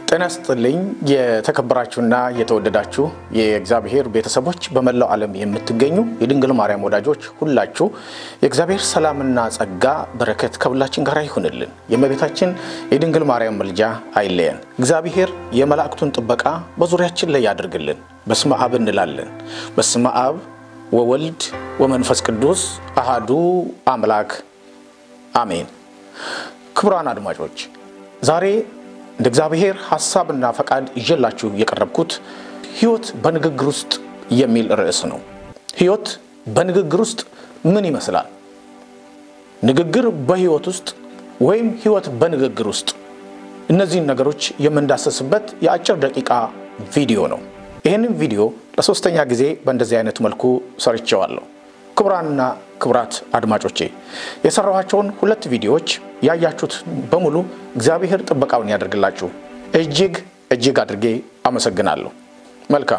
ጤና ይስጥልኝ የተከበራችሁና የተወደዳችሁ የእግዚአብሔር ቤተሰቦች በመላው ዓለም የምትገኙ የድንግል ማርያም ወዳጆች ሁላችሁ የእግዚአብሔር ሰላምና ጸጋ በረከት ከሁላችን ጋር ይሁንልን። የእመቤታችን የድንግል ማርያም ምልጃ አይለየን። እግዚአብሔር የመላእክቱን ጥበቃ በዙሪያችን ላይ ያድርግልን። በስመ አብ እንላለን። በስመ አብ ወወልድ ወመንፈስ ቅዱስ አሐዱ አምላክ አሜን። ክቡራን አድማጮች ዛሬ እንደ እግዚአብሔር ሐሳብና ፈቃድ ይዤላችሁ የቀረብኩት ሕይወት በንግግር ውስጥ የሚል ርዕስ ነው። ሕይወት በንግግር ውስጥ ምን ይመስላል? ንግግር በሕይወት ውስጥ ወይም ሕይወት በንግግር ውስጥ እነዚህን ነገሮች የምንዳሰስበት የአጭር ደቂቃ ቪዲዮ ነው። ይሄንን ቪዲዮ ለሶስተኛ ጊዜ በእንደዚህ አይነት መልኩ ሰርቼዋለሁ። ክቡራንና ክቡራት አድማጮቼ የሰራኋቸውን ሁለት ቪዲዮዎች ያያችሁት በሙሉ እግዚአብሔር ጥበቃውን ያደርግላችሁ እጅግ አድርጌ አመሰግናለሁ። መልካም።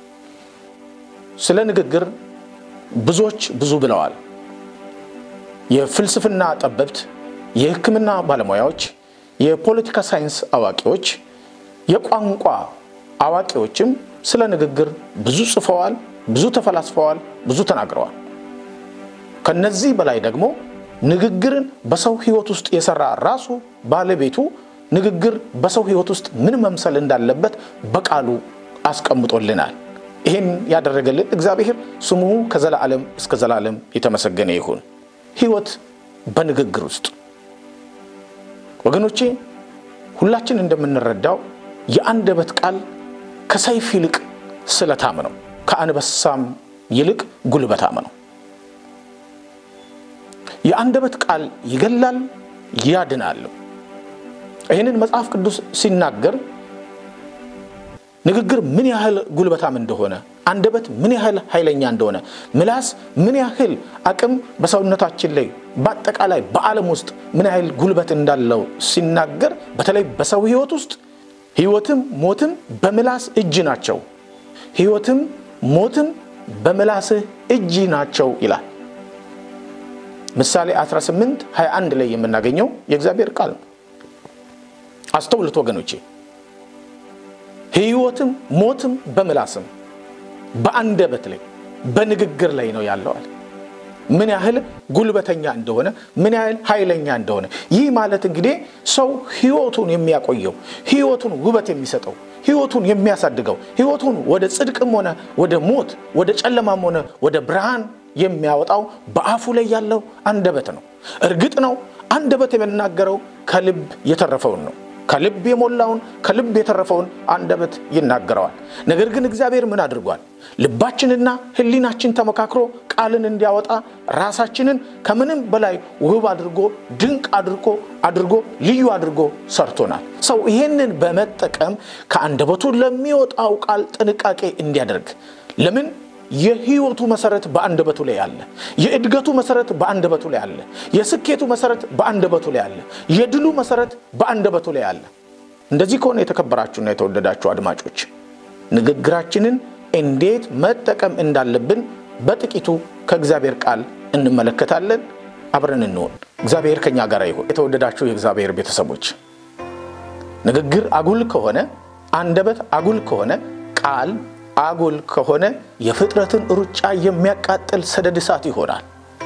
ስለ ንግግር ብዙዎች ብዙ ብለዋል። የፍልስፍና ጠበብት፣ የሕክምና ባለሙያዎች፣ የፖለቲካ ሳይንስ አዋቂዎች፣ የቋንቋ አዋቂዎችም ስለ ንግግር ብዙ ጽፈዋል፣ ብዙ ተፈላስፈዋል፣ ብዙ ተናግረዋል። ከነዚህ በላይ ደግሞ ንግግርን በሰው ሕይወት ውስጥ የሰራ ራሱ ባለቤቱ ንግግር በሰው ሕይወት ውስጥ ምን መምሰል እንዳለበት በቃሉ አስቀምጦልናል። ይሄን ያደረገልን እግዚአብሔር ስሙ ከዘላለም እስከ ዘላለም የተመሰገነ ይሁን። ሕይወት በንግግር ውስጥ ወገኖቼ ሁላችን እንደምንረዳው የአንደበት ቃል ከሰይፍ ይልቅ ስለታም ነው፣ ከአንበሳም ይልቅ ጉልበታም ነው። የአንደበት ቃል ይገላል ያድናል። ይሄንን መጽሐፍ ቅዱስ ሲናገር ንግግር ምን ያህል ጉልበታም እንደሆነ፣ አንደበት ምን ያህል ኃይለኛ እንደሆነ፣ ምላስ ምን ያህል አቅም በሰውነታችን ላይ በአጠቃላይ በዓለም ውስጥ ምን ያህል ጉልበት እንዳለው ሲናገር በተለይ በሰው ሕይወት ውስጥ ሕይወትም ሞትም በምላስ እጅ ናቸው፣ ሕይወትም ሞትም በምላስ እጅ ናቸው ይላል። ምሳሌ 18:21 ላይ የምናገኘው የእግዚአብሔር ቃል ነው። አስተውሉት ወገኖቼ፣ ሕይወትም ሞትም በምላስም በአንደበት ላይ በንግግር ላይ ነው ያለው አለ። ምን ያህል ጉልበተኛ እንደሆነ፣ ምን ያህል ኃይለኛ እንደሆነ። ይህ ማለት እንግዲህ ሰው ሕይወቱን የሚያቆየው፣ ሕይወቱን ውበት የሚሰጠው፣ ሕይወቱን የሚያሳድገው፣ ሕይወቱን ወደ ጽድቅም ሆነ ወደ ሞት፣ ወደ ጨለማም ሆነ ወደ ብርሃን የሚያወጣው በአፉ ላይ ያለው አንደበት ነው። እርግጥ ነው አንደበት የሚናገረው ከልብ የተረፈውን ነው። ከልብ የሞላውን ከልብ የተረፈውን አንደበት ይናገራል። ነገር ግን እግዚአብሔር ምን አድርጓል? ልባችንና ሕሊናችን ተመካክሮ ቃልን እንዲያወጣ ራሳችንን ከምንም በላይ ውብ አድርጎ ድንቅ አድርጎ ልዩ አድርጎ ሰርቶናል። ሰው ይሄንን በመጠቀም ከአንደበቱ ለሚወጣው ቃል ጥንቃቄ እንዲያደርግ። ለምን? የሕይወቱ መሰረት በአንደበቱ ላይ አለ። የእድገቱ መሰረት በአንደበቱ ላይ አለ። የስኬቱ መሰረት በአንደበቱ ላይ አለ። የድሉ መሰረት በአንደበቱ ላይ አለ። እንደዚህ ከሆነ የተከበራችሁና የተወደዳችሁ አድማጮች ንግግራችንን እንዴት መጠቀም እንዳለብን በጥቂቱ ከእግዚአብሔር ቃል እንመለከታለን። አብረን እንሆን። እግዚአብሔር ከኛ ጋር ይሁን። የተወደዳችሁ የእግዚአብሔር ቤተሰቦች ንግግር አጉል ከሆነ፣ አንደበት አጉል ከሆነ፣ ቃል አጉል ከሆነ የፍጥረትን ሩጫ የሚያቃጥል ሰደድ እሳት ይሆናል።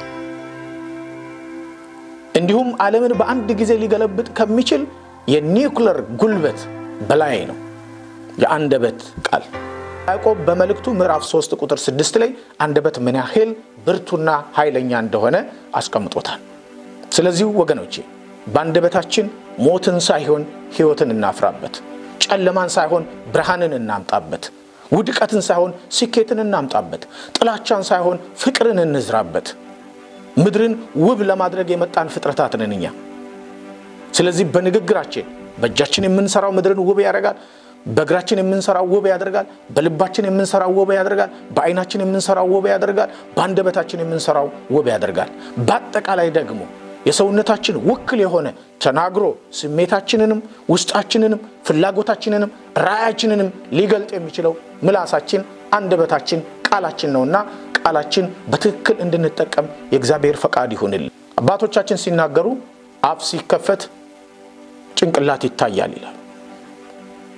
እንዲሁም ዓለምን በአንድ ጊዜ ሊገለብጥ ከሚችል የኒውክሌር ጉልበት በላይ ነው የአንደበት ቃል። ያዕቆብ በመልእክቱ ምዕራፍ 3:6 ላይ አንደበት ምን ያህል ብርቱና ኃይለኛ እንደሆነ አስቀምጦታል። ስለዚህ ወገኖቼ በአንደበታችን ሞትን ሳይሆን ሕይወትን እናፍራበት፣ ጨለማን ሳይሆን ብርሃንን እናምጣበት፣ ውድቀትን ሳይሆን ስኬትን እናምጣበት፣ ጥላቻን ሳይሆን ፍቅርን እንዝራበት። ምድርን ውብ ለማድረግ የመጣን ፍጥረታት ነን እኛ። ስለዚህ በንግግራችን በእጃችን የምንሰራው ምድርን ውብ ያደርጋል፣ በእግራችን የምንሰራው ውብ ያደርጋል፣ በልባችን የምንሰራው ውብ ያደርጋል፣ በአይናችን የምንሰራው ውብ ያደርጋል፣ በአንደበታችን የምንሰራው ውብ ያደርጋል። በአጠቃላይ ደግሞ የሰውነታችን ውክል የሆነ ተናግሮ ስሜታችንንም ውስጣችንንም ፍላጎታችንንም ራእያችንንም ሊገልጥ የሚችለው ምላሳችን አንደበታችን ቃላችን ነውና ቃላችን በትክክል እንድንጠቀም የእግዚአብሔር ፈቃድ ይሁንልን። አባቶቻችን ሲናገሩ አፍ ሲከፈት ጭንቅላት ይታያል ይላል።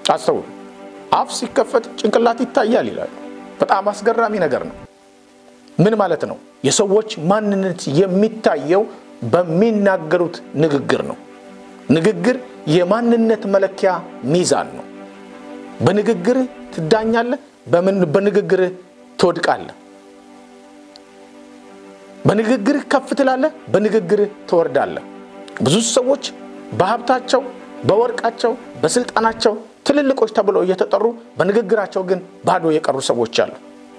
አስተውሉ። አፍ ሲከፈት ጭንቅላት ይታያል ይላል። በጣም አስገራሚ ነገር ነው። ምን ማለት ነው? የሰዎች ማንነት የሚታየው በሚናገሩት ንግግር ነው። ንግግር የማንነት መለኪያ ሚዛን ነው። በንግግር ትዳኛለህ፣ በንግግር ትወድቃለህ። በንግግር ከፍ ትላለህ፣ በንግግር ትወርዳለህ። ብዙ ሰዎች በሀብታቸው፣ በወርቃቸው፣ በስልጣናቸው ትልልቆች ተብለው እየተጠሩ በንግግራቸው ግን ባዶ የቀሩ ሰዎች አሉ።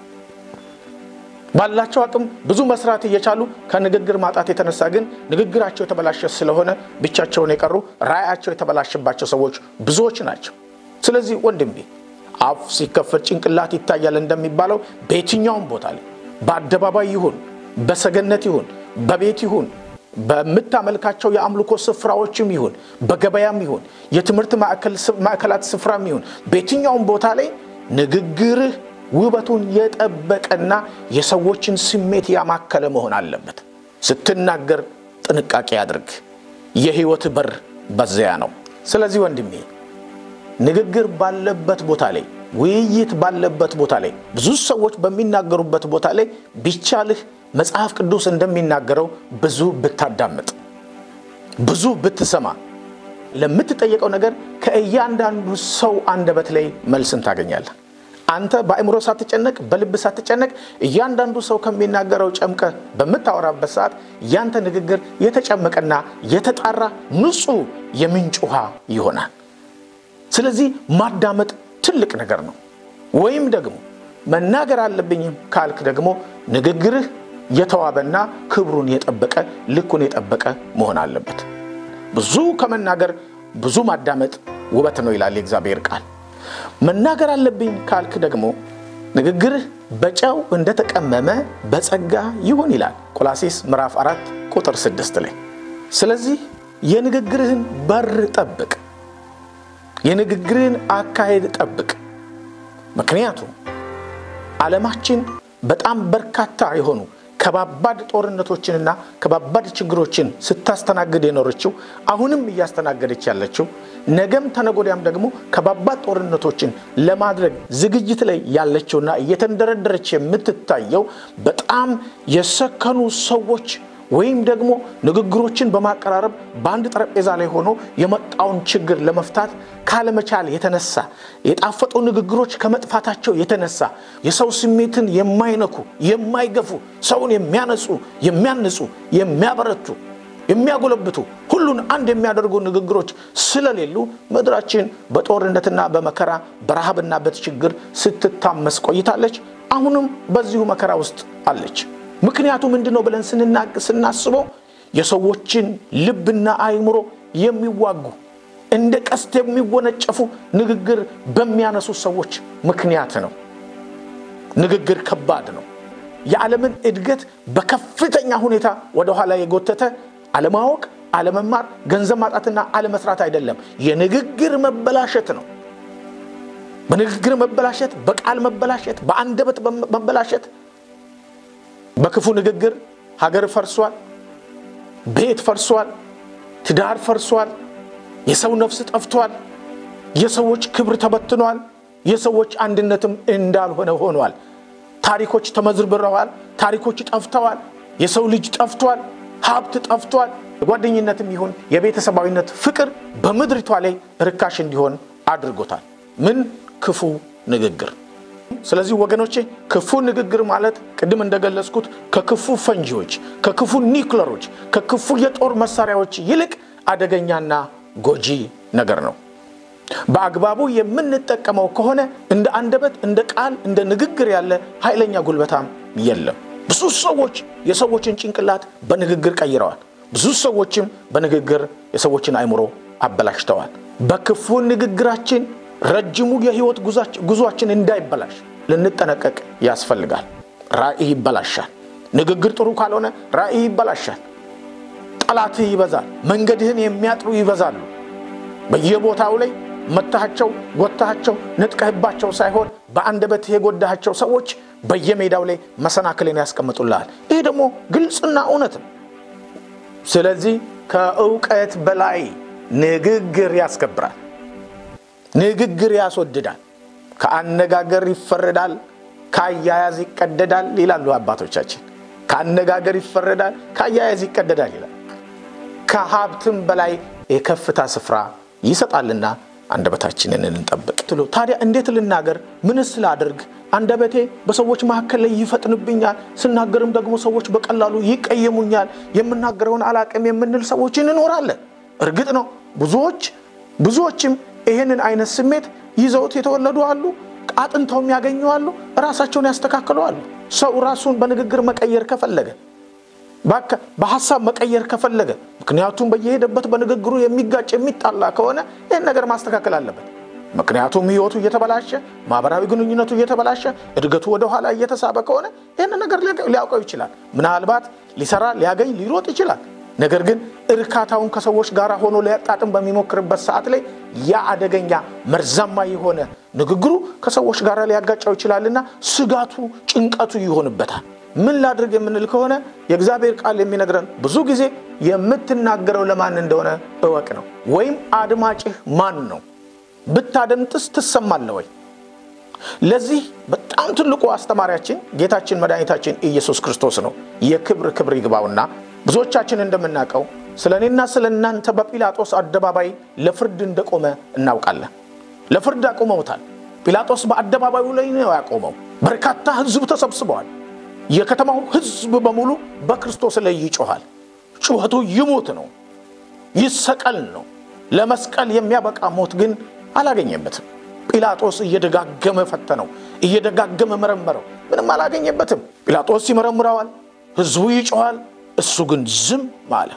ባላቸው አቅም ብዙ መስራት እየቻሉ ከንግግር ማጣት የተነሳ ግን ንግግራቸው የተበላሸ ስለሆነ ብቻቸውን የቀሩ ራእያቸው የተበላሸባቸው ሰዎች ብዙዎች ናቸው። ስለዚህ ወንድሜ አፍ ሲከፈት ጭንቅላት ይታያል እንደሚባለው በየትኛውም ቦታ ላይ በአደባባይ ይሁን፣ በሰገነት ይሁን፣ በቤት ይሁን፣ በመታመልካቸው የአምልኮ ስፍራዎችም ይሁን፣ በገበያም ይሁን፣ የትምህርት ማዕከላት ስፍራም ይሁን፣ በየትኛውም ቦታ ላይ ንግግርህ ውበቱን የጠበቀና የሰዎችን ስሜት ያማከለ መሆን አለበት። ስትናገር ጥንቃቄ አድርግ። የህይወት በር በዚያ ነው። ስለዚህ ወንድሜ ንግግር ባለበት ቦታ ላይ፣ ውይይት ባለበት ቦታ ላይ፣ ብዙ ሰዎች በሚናገሩበት ቦታ ላይ ቢቻልህ መጽሐፍ ቅዱስ እንደሚናገረው ብዙ ብታዳምጥ፣ ብዙ ብትሰማ፣ ለምትጠየቀው ነገር ከእያንዳንዱ ሰው አንደበት ላይ መልስን ታገኛለህ። አንተ በአእምሮ ሳትጨነቅ፣ በልብ ሳትጨነቅ እያንዳንዱ ሰው ከሚናገረው ጨምቀ በመታወራበት ሰዓት ያንተ ንግግር የተጨመቀና የተጣራ ንጹህ የምንጭ ውሃ ይሆናል። ስለዚህ ማዳመጥ ትልቅ ነገር ነው። ወይም ደግሞ መናገር አለብኝ ካልክ ደግሞ ንግግርህ የተዋበና ክብሩን የጠበቀ ልኩን የጠበቀ መሆን አለበት። ብዙ ከመናገር ብዙ ማዳመጥ ውበት ነው ይላል የእግዚአብሔር ቃል። መናገር አለብኝ ካልክ ደግሞ ንግግርህ በጨው እንደተቀመመ በጸጋ ይሁን ይላል ቆላስይስ ምዕራፍ 4 ቁጥር 6 ላይ። ስለዚህ የንግግርህን በር ጠብቅ፣ የንግግርህን አካሄድ ጠብቅ። ምክንያቱም ዓለማችን በጣም በርካታ የሆኑ ከባባድ ጦርነቶችንና ከባባድ ችግሮችን ስታስተናግድ የኖረችው አሁንም እያስተናገደች ያለችው ነገም ተነጎዳያም ደግሞ ከባባድ ጦርነቶችን ለማድረግ ዝግጅት ላይ ያለችውና እየተንደረደረች የምትታየው በጣም የሰከኑ ሰዎች ወይም ደግሞ ንግግሮችን በማቀራረብ በአንድ ጠረጴዛ ላይ ሆኖ የመጣውን ችግር ለመፍታት ካለመቻል የተነሳ የጣፈጡ ንግግሮች ከመጥፋታቸው የተነሳ የሰው ስሜትን የማይነኩ የማይገፉ ሰውን የሚያንጹ የሚያበረቱ የሚያጎለብቱ ሁሉን አንድ የሚያደርጉ ንግግሮች ስለሌሉ ምድራችን በጦርነትና በመከራ በረሃብና በችግር ስትታመስ ቆይታለች። አሁንም በዚሁ መከራ ውስጥ አለች። ምክንያቱ ምንድነው ብለን ስናስበው የሰዎችን ልብና አእምሮ የሚዋጉ እንደ ቀስት የሚወነጨፉ ንግግር በሚያነሱ ሰዎች ምክንያት ነው። ንግግር ከባድ ነው። የዓለምን እድገት በከፍተኛ ሁኔታ ወደ ኋላ የጎተተ አለማወቅ፣ አለመማር፣ ገንዘብ ማጣትና አለመስራት አይደለም፣ የንግግር መበላሸት ነው። በንግግር መበላሸት፣ በቃል መበላሸት፣ በአንደበት መበላሸት። በክፉ ንግግር ሀገር ፈርሷል፣ ቤት ፈርሷል፣ ትዳር ፈርሷል፣ የሰው ነፍስ ጠፍቷል፣ የሰዎች ክብር ተበትኗል፣ የሰዎች አንድነትም እንዳልሆነ ሆኗል። ታሪኮች ተመዝብረዋል፣ ታሪኮች ጠፍተዋል፣ የሰው ልጅ ጠፍቷል፣ ሀብት ጠፍቷል። ጓደኝነትም ይሁን የቤተሰባዊነት ፍቅር በመድሪቷ ላይ ርካሽ እንዲሆን አድርጎታል። ምን ክፉ ንግግር። ስለዚህ ወገኖቼ ክፉ ንግግር ማለት ቅድም እንደገለጽኩት ከክፉ ፈንጂዎች፣ ከክፉ ኒውክሌሮች፣ ከክፉ የጦር መሳሪያዎች ይልቅ አደገኛና ጎጂ ነገር ነው። በአግባቡ የምንጠቀመው ከሆነ እንደ አንደበት፣ እንደ ቃል፣ እንደ ንግግር ያለ ኃይለኛ ጉልበታም የለም። ብዙ ሰዎች የሰዎችን ጭንቅላት በንግግር ቀይረዋል። ብዙ ሰዎችም በንግግር የሰዎችን አእምሮ አበላሽተዋል። በክፉ ንግግራችን ረጅሙ የህይወት ጉዟችን እንዳይበላሽ ልንጠነቀቅ ያስፈልጋል። ራእይ ይበላሻል። ንግግር ጥሩ ካልሆነ ራእይ ይበላሻል። ጠላት ይበዛል። መንገድህን የሚያጥሩ ይበዛሉ። በየቦታው ላይ መታቸው፣ ወጣቸው፣ ነጥቀህባቸው ሳይሆን በአንደበትህ የጎዳሃቸው ሰዎች በየሜዳው ላይ መሰናክልን ያስቀምጡልሃል። ይሄ ደግሞ ግልጽና እውነት ነው። ስለዚህ ከእውቀት በላይ ንግግር ያስከብራል። ንግግር ያስወድዳል፣ ከአነጋገር ይፈረዳል፣ ከአያያዝ ይቀደዳል ይላሉ አባቶቻችን። ከአነጋገር ይፈረዳል፣ ከአያያዝ ይቀደዳል ይላል። ከሀብትም በላይ የከፍታ ስፍራ ይሰጣልና አንደበታችንን እንጠብቅ። ታዲያ እንዴት ልናገር? ምንስ ላድርግ? አንደበቴ በሰዎች መካከል ላይ ይፈጥንብኛል፣ ስናገርም ደግሞ ሰዎች በቀላሉ ይቀየሙኛል፣ የምናገረውን አላቅም የምንል ሰዎች እንኖራለን። እርግጥ ነው ብዙዎችም ይሄንን አይነት ስሜት ይዘውት የተወለዱ አሉ፣ አጥንተውም ያገኙአሉ፣ ራሳቸውን ያስተካክሉ አሉ። ሰው ራሱን በንግግር መቀየር ከፈለገ በሐሳብ መቀየር ከፈለገ ምክንያቱም በየሄደበት በንግግሩ የሚጋጭ የሚጣላ ከሆነ ይሄን ነገር ማስተካከል አለበት። ምክንያቱም ህይወቱ እየተበላሸ ማህበራዊ ግንኙነቱ እየተበላሸ እድገቱ ወደ ኋላ እየተሳበ ከሆነ ይሄን ነገር ሊያውቀው ይችላል። ምናልባት ሊሰራ ሊያገኝ ሊሮጥ ይችላል። ነገር ግን እርካታውን ከሰዎች ጋር ሆኖ ሊያጣጥም በሚሞክርበት ሰዓት ላይ ያ አደገኛ መርዛማ የሆነ ንግግሩ ከሰዎች ጋር ሊያጋጫው ይችላልና ስጋቱ ጭንቀቱ ይሆንበታል። ምን ላድርግ የምንል ከሆነ የእግዚአብሔር ቃል የሚነግረን ብዙ ጊዜ የምትናገረው ለማን እንደሆነ እወቅ ነው። ወይም አድማጭህ ማን ነው? ብታደምጥስ ትሰማለህ ወይ? ለዚህ በጣም ትልቁ አስተማሪያችን ጌታችን መድኃኒታችን ኢየሱስ ክርስቶስ ነው። የክብር ይግባውና ብዙዎቻችን እንደምናውቀው ስለኔና ስለናንተ በጲላጦስ አደባባይ ለፍርድ እንደቆመ እናውቃለን። ለፍርድ አቆመውታል። ጲላጦስ በአደባባዩ ላይ ነው ያቆመው። በርካታ ህዝብ ተሰብስበዋል። የከተማው ህዝብ በሙሉ በክርስቶስ ላይ ይጮሃል። ጩኸቱ ይሞት ነው፣ ይሰቀል ነው። ለመስቀል የሚያበቃ ሞት ግን አላገኘበትም። ጲላጦስ እየደጋገመ ፈተነው፣ እየደጋገመ መረመረው፣ ምንም አላገኘበትም። ጲላጦስ ይመረምረዋል፣ ህዝቡ ይጮሃል፣ እሱ ግን ዝም አለ።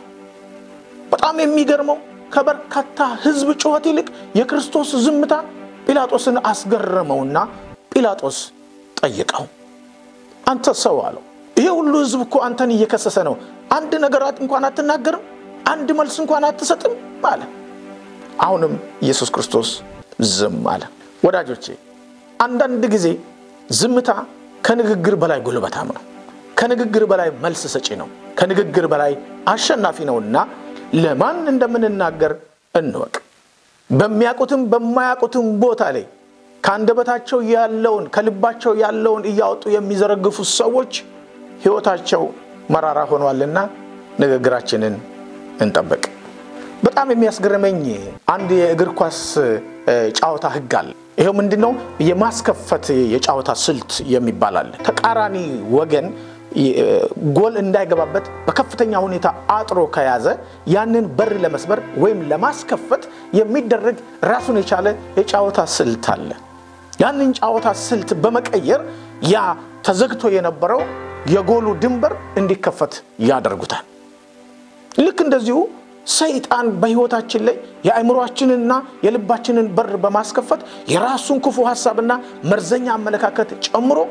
በጣም የሚገርመው ከበርካታ ህዝብ ጩኸት ይልቅ የክርስቶስ ዝምታ ጲላጦስን አስገረመውና ጲላጦስ ጠየቀው፣ አንተ ሰው አለው፣ ይሄ ሁሉ ህዝብ እኮ አንተን እየከሰሰ ነው፣ አንድ ነገር እንኳን አትናገርም? አንድ መልስ እንኳን አትሰጥም አለ። አሁንም ኢየሱስ ክርስቶስ ዝም አለ። ወዳጆቼ አንዳንድ ጊዜ ዝምታ ከንግግር በላይ ጉልበታም ነው፣ ከንግግር በላይ መልስ ሰጪ ነው፣ ከንግግር በላይ አሸናፊ ነውና ለማን እንደምንናገር እንወቅ። በሚያቁትም በማያቁትም ቦታ ላይ ካንደበታቸው ያለውን ከልባቸው ያለውን እያወጡ የሚዘረግፉ ሰዎች ህይወታቸው መራራ ሆኗልና ንግግራችንን እንጠብቅ። በጣም የሚያስገርመኝ አንድ የእግር ኳስ ጫዋታ ህግ አለ። ይሄው ምንድነው? የማስከፈት የጫዋታ ስልት የሚባል አለ። ተቃራኒ ወገን ጎል እንዳይገባበት በከፍተኛ ሁኔታ አጥሮ ከያዘ ያንን በር ለመስበር ወይም ለማስከፈት የሚደረግ ራሱን የቻለ የጫዋታ ስልት አለ። ያንን ጫዋታ ስልት በመቀየር ያ ተዘግቶ የነበረው የጎሉ ድንበር እንዲከፈት ያደርጉታል። ልክ እንደዚሁ ሰይጣን በህይወታችን ላይ የአእምሮአችንና የልባችንን በር በማስከፈት የራሱን ክፉ ሐሳብና መርዘኛ አመለካከት ጨምሮ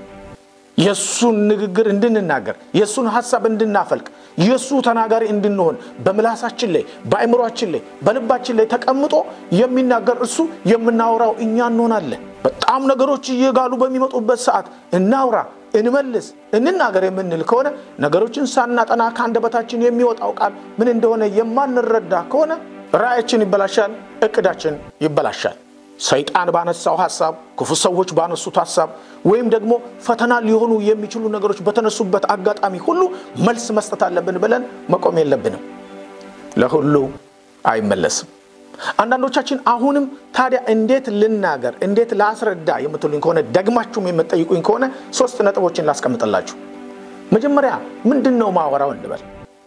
የሱን ንግግር እንድንናገር የሱን ሐሳብ እንድናፈልቅ የሱ ተናጋሪ እንድንሆን በምላሳችን ላይ በአእምሮአችን ላይ በልባችን ላይ ተቀምጦ የሚናገር እሱ የምናወራው እኛ እንሆናለን። በጣም ነገሮች እየጋሉ በሚመጡበት ሰዓት እናውራ እንመልስ እንናገር የምንል ከሆነ ነገሮችን ሳናጠና ካንደበታችን የሚወጣው ቃል ምን እንደሆነ የማንረዳ ከሆነ ራእያችን ይበላሻል፣ እቅዳችን ይበላሻል። ሰይጣን ባነሳው ሐሳብ ክፉ ሰዎች ባነሱት ሐሳብ ወይም ደግሞ ፈተና ሊሆኑ የሚችሉ ነገሮች በተነሱበት አጋጣሚ ሁሉ መልስ መስጠት አለብን ብለን መቆም የለብንም። ለሁሉ አይመለስም። አንዳንዶቻችን አሁንም ታዲያ እንዴት ልናገር እንዴት ላስረዳ የምትሉኝ ከሆነ ደግማችሁም የምትጠይቁኝ ከሆነ 3 ነጥቦችን ላስቀምጥላችሁ። መጀመሪያ ምንድነው ማወራው እንበል።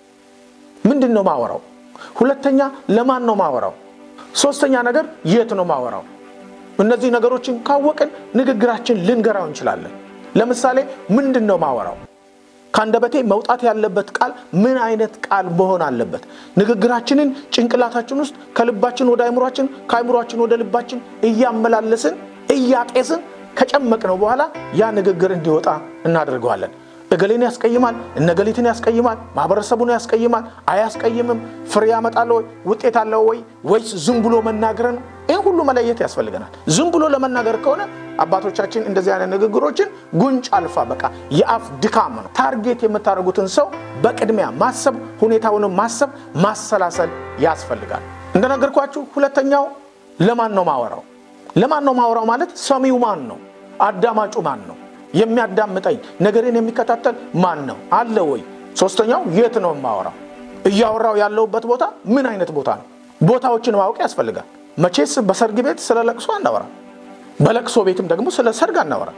ምንድነው ማወራው? ሁለተኛ ለማን ነው ማወራው? ሶስተኛ ነገር የት ነው ማወራው? እነዚህ ነገሮችን ካወቅን ንግግራችን ልንገራው እንችላለን። ለምሳሌ ምንድነው ማወራው? ካንደበቴ መውጣት ያለበት ቃል ምን አይነት ቃል መሆን አለበት? ንግግራችንን ጭንቅላታችን ውስጥ ከልባችን ወደ አእምሮአችን ከአእምሮአችን ወደ ልባችን እያመላለስን እያጤስን ከጨመቅነው በኋላ ያ ንግግር እንዲወጣ እናደርገዋለን። እገሌን ያስቀይማል፣ እነገሊትን ያስቀይማል፣ ማህበረሰቡን ያስቀይማል፣ አያስቀይምም፣ ፍሬ ያመጣል ወይ ውጤት አለው ወይስ ዝም ብሎ መናገር ነው? ይሄ ሁሉ መለየት ያስፈልገናል። ዝም ብሎ ለመናገር ከሆነ አባቶቻችን እንደዚህ አይነት ንግግሮችን ጉንጭ አልፋ በቃ የአፍ ድካም ነው። ታርጌት የምታደርጉትን ሰው በቅድሚያ ማሰብ፣ ሁኔታውን ማሰብ ማሰላሰል ያስፈልጋል። እንደነገርኳችሁ ሁለተኛው ለማን ነው ማወራው? ለማን ነው ማወራው ማለት ሰሚው ማን ነው አዳማጩ ማን ነው የሚያዳምጠኝ ነገርን የሚከታተል ማን ነው አለ ወይ ሶስተኛው የት ነው ማወራው እያወራው ያለውበት ቦታ ምን አይነት ቦታ ነው ቦታዎችን ማወቅ ያስፈልጋል መቼስ በሰርግ ቤት ስለ ለቅሶ አናወራ በለቅሶ ቤትም ደግሞ ስለ ሰርግ አናወራ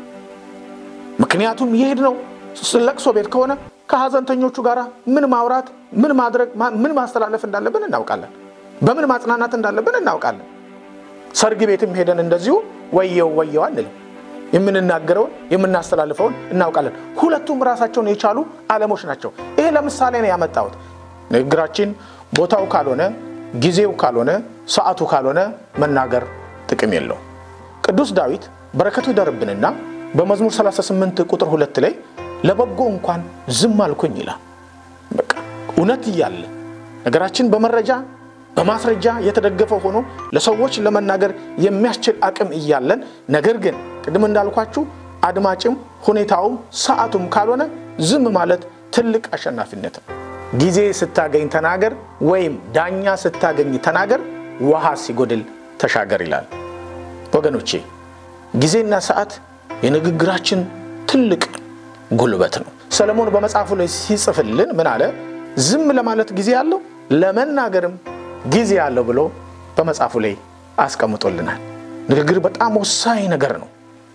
ምክንያቱም ይሄድ ነው ስለ ለቅሶ ቤት ከሆነ ከሐዘንተኞቹ ጋራ ምን ማውራት ምን ማድረግ ምን ማስተላለፍ እንዳለብን እናውቃለን በምን ማጽናናት እንዳለብን እናውቃለን ሰርግ ቤትም ሄደን እንደዚሁ ወየው አንል የምንናገረው የምናስተላልፈው እናውቃለን ሁለቱም ራሳቸውን የቻሉ ዓለሞች ናቸው ይሄ ለምሳሌ ነው ያመጣሁት ንግግራችን ቦታው ካልሆነ ጊዜው ካልሆነ ሰዓቱ ካልሆነ መናገር ጥቅም የለው ቅዱስ ዳዊት በረከቱ ይደርብንና በመዝሙር 38 ቁጥር 2 ላይ ለበጎ እንኳን ዝም አልኩኝ ይላል በቃ እውነት ይያለ ነገራችን በመረጃ በማስረጃ የተደገፈ ሆኖ ለሰዎች ለመናገር የሚያስችል አቅም ይያለን ነገር ግን ቅድም እንዳልኳችሁ አድማጭም ሁኔታውም ሰዓቱም ካልሆነ ዝም ማለት ትልቅ አሸናፊነት ነው ጊዜ ስታገኝ ተናገር ወይም ዳኛ ስታገኝ ተናገር ውሃ ሲጎድል ተሻገር ይላል ወገኖቼ ጊዜና ሰዓት የንግግራችን ትልቅ ጉልበት ነው ሰለሞን በመጽሐፉ ላይ ሲጽፍልን ምን አለ ዝም ለማለት ጊዜ ያለው ለመናገርም ጊዜ ያለው ብሎ በመጽሐፉ ላይ አስቀምጦልናል ንግግር በጣም ወሳኝ ነገር ነው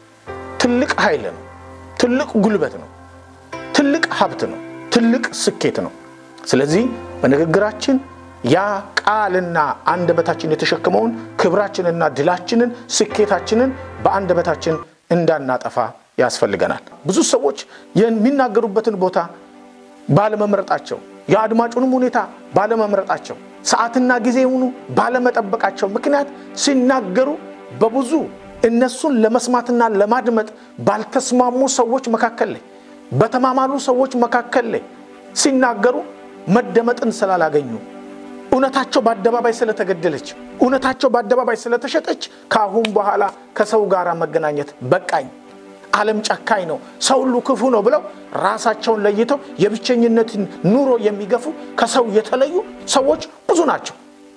ትልቅ ኃይል ነው ትልቅ ጉልበት ነው ትልቅ ሀብት ነው ትልቅ ስኬት ነው ስለዚህ በንግግራችን ያ ቃልና አንደበታችን የተሸከመውን ክብራችንና ድላችንን ስኬታችንን በአንደበታችን እንዳናጠፋ ያስፈልገናል ብዙ ሰዎች የሚናገሩበትን ቦታ ባለመምረጣቸው ያድማጩንም ሁኔታ ባለመምረጣቸው ሰዓትና ጊዜውን ባለመጠበቃቸው ምክንያት ሲናገሩ በብዙ እነሱን ለመስማትና ለማድመጥ ባልተስማሙ ሰዎች መካከል ላይ በተማማሉ ሰዎች መካከል ላይ ሲናገሩ መደመጥን ስላላገኙ ኡነታቸው በአደባባይ ስለተገደለች ኡነታቸው በአደባባይ ስለተሸጠች ካሁን በኋላ ከሰው ጋር መገናኘት በቃኝ ዓለም ጨካኝ ነው ሰው ሁሉ ክፉ ነው ብለው ራሳቸውን ለይተው የብቸኝነትን ኑሮ የሚገፉ ከሰው የተለዩ ሰዎች ብዙ ናቸው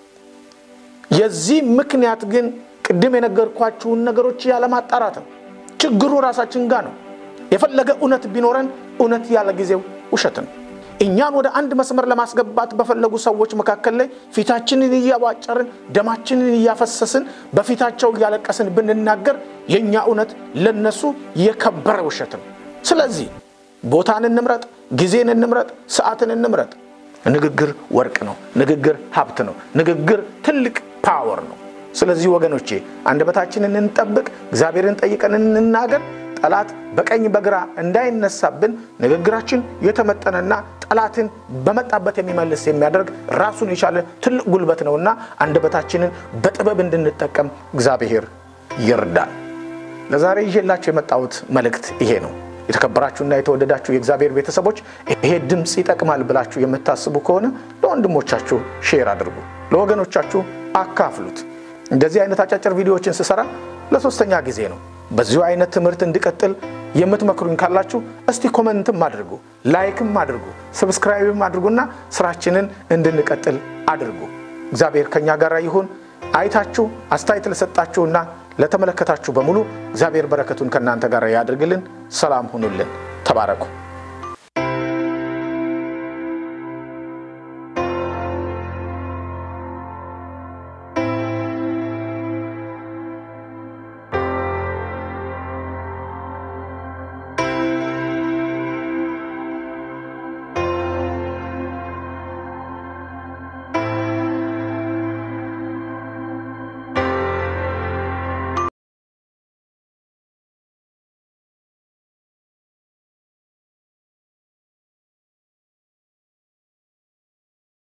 የዚህ ምክንያት ግን ቅድም የነገርኳችሁ ነገሮች ያለማጣራት ነው ችግሩ ራሳችን ጋር ነው የፈለገ ኡነት ቢኖረን ኡነት ያለ ጊዜው ውሸት ነው እኛን ወደ አንድ መስመር ለማስገባት በፈለጉ ሰዎች መካከል ላይ ፊታችንን ያዋጨርን ደማችንን ያፈሰስን በፊታቸው ያለቀስን ብንናገር የኛ ኡነት ለነሱ የከበረ ውሸት ነው ስለዚህ ቦታን እንምረጥ ጊዜን እንምረጥ ሰዓትን እንምረጥ ንግግር ወርቅ ነው ንግግር ሀብት ነው ንግግር ትልቅ ፓወር ነው ስለዚህ ወገኖቼ አንደበታችንን እንጠብቅ እግዚአብሔርን ጠይቀን እንናገር ጠላት በቀኝ በግራ እንዳይነሳብን ንግግራችን የተመጠነና ጠላትን በመጣበት የሚመልስ የሚያደርግ ራሱን የቻለ ትልቅ ጉልበት ነውና አንደበታችንን በጥበብ እንድንጠቀም እግዚአብሔር ይርዳል ለዛሬ ይዤላችሁ የመጣሁት መልእክት ይሄ ነው የተከበራችሁና የተወደዳችሁ የእግዚአብሔር ቤተሰቦች ይሄ ድምጽ ይጠቅማል ብላችሁ የምታስቡ ከሆነ ለወንድሞቻችሁ ሼር አድርጉ ለወገኖቻችሁ አካፍሉት እንደዚህ አይነት አጫጭር ቪዲዮዎችን ስሰራ ለሶስተኛ ጊዜ ነው በዚሁ አይነት ትምህርት እንድቀጥል የምትመክሩኝ ካላችሁ እስቲ ኮሜንትም አድርጉ ላይክም አድርጉ ሰብስክራይብም አድርጉና ስራችንን እንድንቀጥል አድርጉ እግዚአብሔር ከኛ ጋር ይሁን አይታችሁ አስተያየት ለሰጣችሁና ለተመለከታችሁ በሙሉ እግዚአብሔር በረከቱን ከናንተ ጋር ያድርግልን ሰላም ሁኑልን ተባረኩ